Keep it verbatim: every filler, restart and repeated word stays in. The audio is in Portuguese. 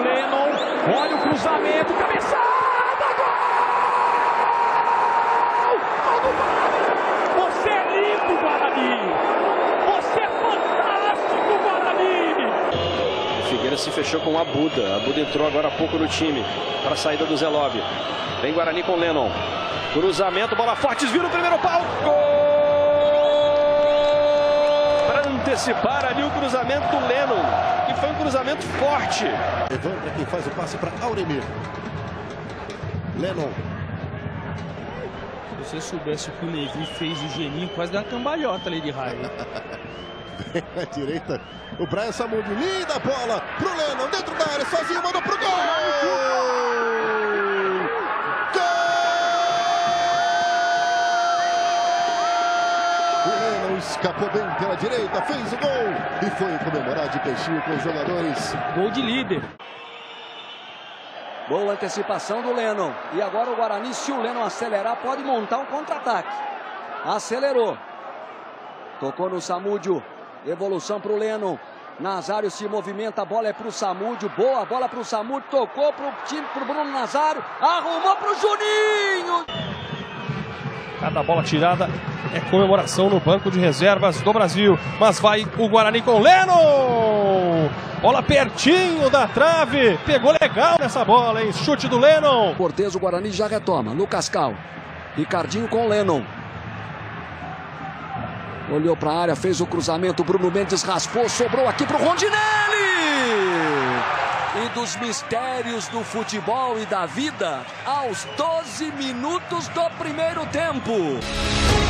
Lennon, olha o cruzamento, cabeçada, gol! Gol do Guarani! Você é lindo, Guarani! Você é fantástico, Guarani! Figueira se fechou com a Abuda. A Abuda entrou agora há pouco no time para a saída do Zé Love. Vem Guarani com Lennon. Cruzamento, bola forte, desvio no primeiro pau. Gol! Para antecipar ali o cruzamento do Lennon, que foi um cruzamento forte. Evandro quem faz o passe para Auremir. Lennon. Se você soubesse o que o Levi fez, o Geninho quase deu uma cambalhota ali de raiva. Vem na direita, o Brian Samud, linda bola pro Lennon, dentro da área, sozinho, mandou pro gol! Gol! O Lennon escapou bem pela direita, fez o gol e foi comemorar de peixinho com os jogadores. Gol de líder. Boa antecipação do Lennon. E agora o Guarani, se o Lennon acelerar, pode montar um contra-ataque. Acelerou. Tocou no Samúdio. Evolução para o Lennon. Nazário se movimenta, a bola é para o Samúdio. Boa bola para o Samúdio. Tocou para o time, para o Bruno Nazário. Arrumou para o Juninho. Cada bola tirada é comemoração no banco de reservas do Brasil. Mas vai o Guarani com Lennon. Bola pertinho da trave. Pegou legal nessa bola, hein? Chute do Lennon. Cortez, o Guarani já retoma. Lucas Cal. Ricardinho com Lennon. Olhou para a área, fez o cruzamento. Bruno Mendes raspou, sobrou aqui para o Rondinelli. E dos mistérios do futebol e da vida, aos doze minutos do primeiro tempo.